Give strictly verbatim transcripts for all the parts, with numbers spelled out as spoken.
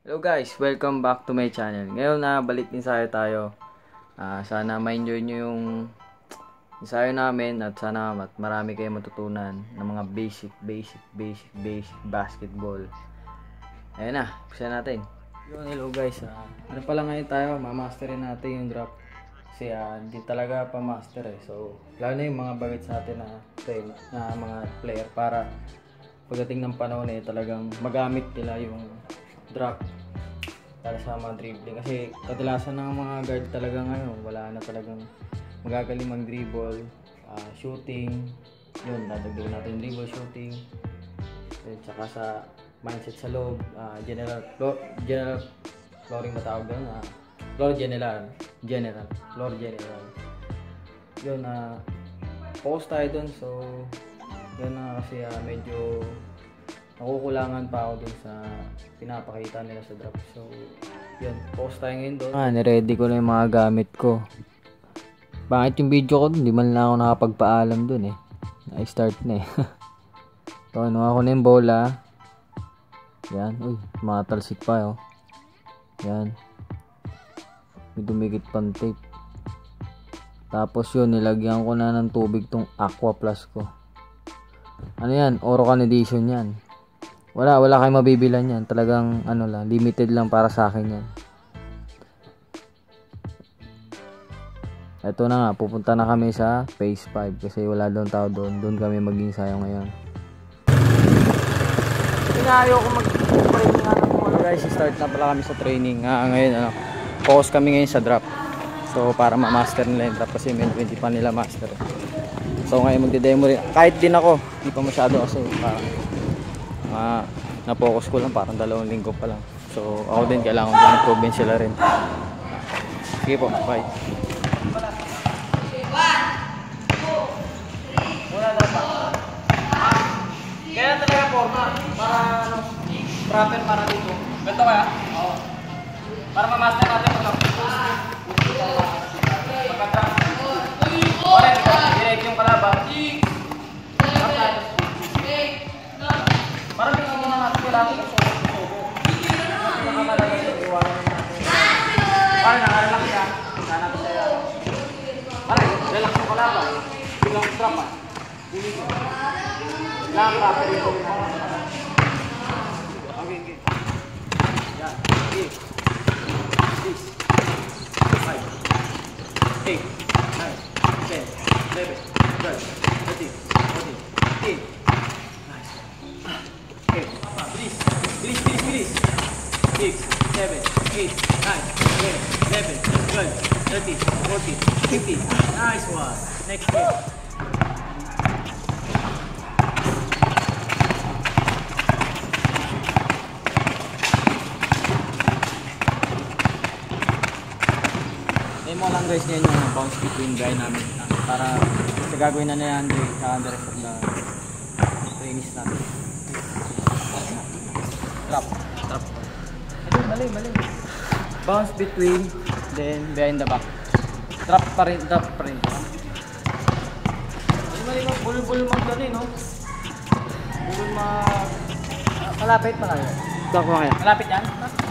Hello guys, welcome back to my channel. Ngayon na balik ensayo tayo. Uh, sana ma-enjoy nyo yung ensayo namin at sana mat marami kayo matutunan ng mga basic, basic, basic, basic basketball. Ayan na, umpisa natin. Yun, hello guys. Uh, ano pala ngayon tayo, mamasterin natin yung drop. Kasi uh, hindi talaga pa master eh. So, lalo na yung mga bagay sa atin na, train, na mga player para pagdating ng panahon eh, talagang magamit nila yung drop para sa mga dribbling. Kasi kadalasan ng mga guard talaga ngayon, wala na talagang magagaling mag-dribble, uh, shooting. Yun, dadagdagan natin dribble, shooting. At saka sa mindset sa loob, uh, general, floor, general flooring matawag doon. Uh, floor general, general, floor general. Yun, uh, focus tayo doon. So, yun na uh, kasi uh, medyo nakukulangan pa ako dun sa pinapakita nila sa drop. So, yun. Post tayo ngayon doon. Ah, niready ko na yung mga gamit ko. Bakit yung video ko dun? Hindi man lang ako nakapagpaalam dun eh. Na-start na eh. So, ano ako na yung bola. Yan. Uy, matalsik pa oh. Yan. May dumikit pang tape. Tapos yun, nilagyan ko na ng tubig tong Aqua Plus ko. Ano yan? Orocan edition yan. Wala, wala kayong mabibilan yan. Talagang, ano lang, limited lang para sa akin yan. Ito na nga, pupunta na kami sa phase five kasi wala doon tao doon. Doon kami mag-ensayo ngayon. Pinayo ko mag-training nga ng mga guys. Start na pala kami sa training. Ah, ngayon, ano, focus kami ngayon sa drop. So, para ma-master nila yung drop kasi medyo hindi pa nila master. So, ngayon magde-demo rin. Kahit din ako, hindi pa masyado kasi parang Uh, na-focus ko lang parang dalawang linggo pa lang. So ako din kailangan ko improve sila rin. Sige po, bye. Kaya talaga forma para ano, proper para dito. Ganito kaya? Oo. Para ma-master natin ito. Pagka-trap. Correct, direct yung kalaban. Parang hindi naman natin kailangan ng sobo-sobo. Kasi nakamalagay yung iwanan natin. Parang nakarelax ka. Saan natin sa'yo. Parang relax yung kalaban. Bilang trap ah. Bili ko. Nakaka-rapper yung okay, okay. Yan. eight. six. five. eight. nine. ten. eleven. twelve. thirteen. fourteen. fifteen. six, seven, eight, nine, ten, eleven, twelve, thirteen, fourteen, fifteen. Nice one. Next game. Demo lang guys ngayon yung bounce between dry namin para sa gagawin na na yan sa the rest of the trainees natin. Trap. Trap. Mali, mali. Bounce between, then behind the back. Drop pa rin, drop pa rin. Mali, mali, bulbul mag gani, no? Bulbul mag... Malapit pa kayo. Back mo kaya. Malapit yan?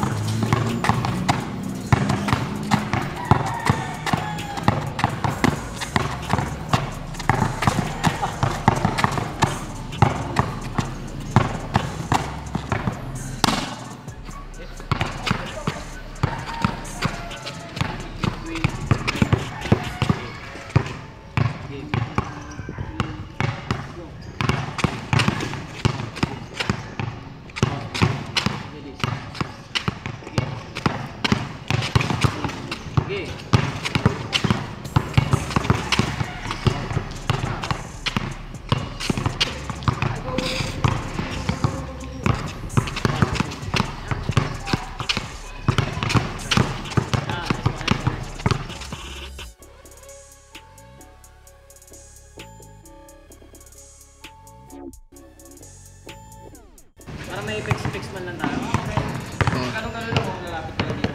Para may fix-fix man lang tayo. Okay. Ganun-ganun lang kung lalapit ka lang dito.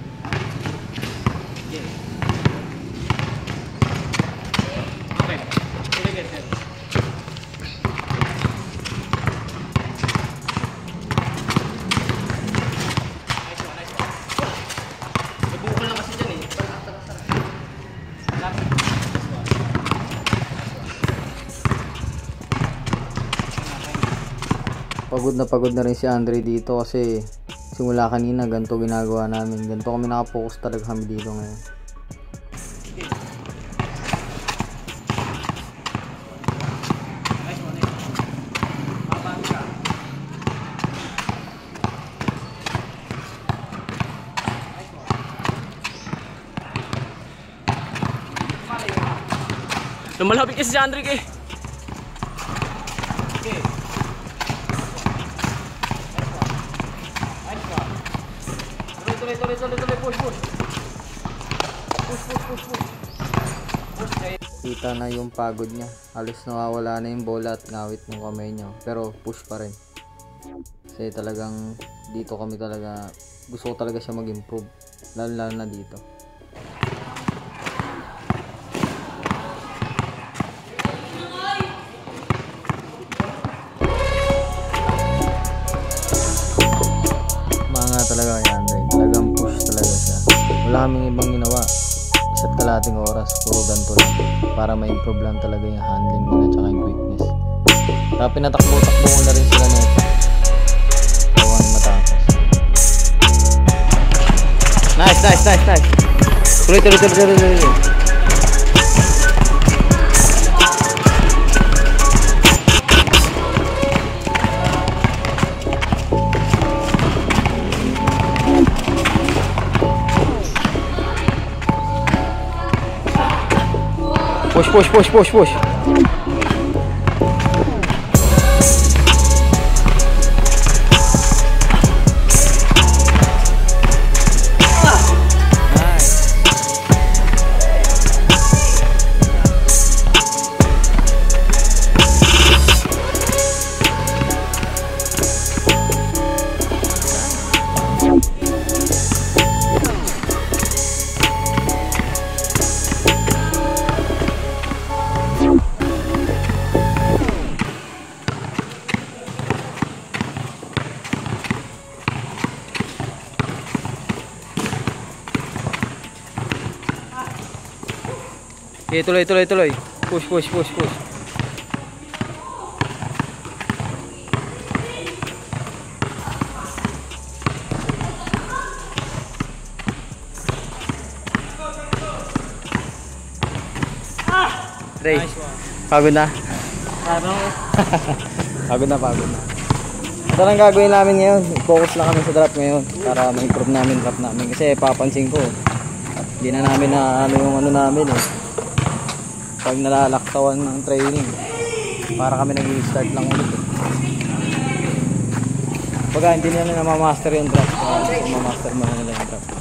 Okay. Okay. Sige, get it. Pagod na pagod na rin si Andre dito kasi simula kanina ganito ginagawa namin. Ganito kami nakapokus talaga kami dito ngayon. Lumalapit kasi si Andre eh. Okay. Tuloy, tuloy, tuloy, tuloy, push, push. Push, push, push, push. Kita na yung pagod niya. Halos nawawala na yung bola at ngawit ng kamay niya. Pero push pa rin. Kasi talagang dito kami talaga, gusto ko talaga siya mag-improve. Lalo lalo na dito. Talaga yan, talagang push talaga siya. Wala kaming ibang ginawa. Isa't kalating oras, puro ganito lang. Para ma-improve lang talaga yung handling nila tsaka yung quickness. Kaya pinatakbo-takbo ko na rin sila nito. Ewan matapos. Nice, nice, nice, nice. Tuloy, tuloy, tuloy, tuloy, tuloy. Push, push, push, push, push. Okay, tuloy, tuloy, tuloy. Push, push, push, push. Ray, pagod na? Pagod na, pagod na. Ito lang gagawin namin ngayon. Focus lang kami sa drop ngayon para ma-improve namin drop namin. Kasi papansin ko, hindi na namin na ano yung ano namin eh. Pag nalalaktawan ng training, para kami nag-i-start lang ulit eh. Pagka hindi nila na-master yung drop, uh, ma-master mo na nila yung drop.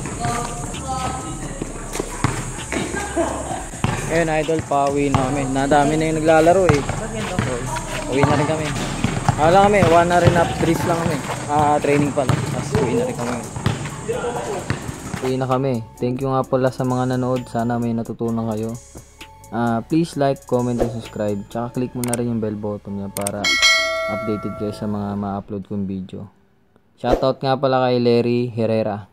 Ayun idol, pauwi na kami. Nadami na yung naglalaro eh. So, uwi na rin kami. Wala kami, one na rin up breeze lang kami. Ah, training pala. Tapos uwi na rin kami. Uwi na kami. Thank you nga pala sa mga nanood. Sana may natutunan kayo. Uh, please like, comment, and subscribe. Tsaka click mo na rin yung bell button niya para updated kayo sa mga ma-upload kong video. Shoutout nga pala kay Larry Herrera.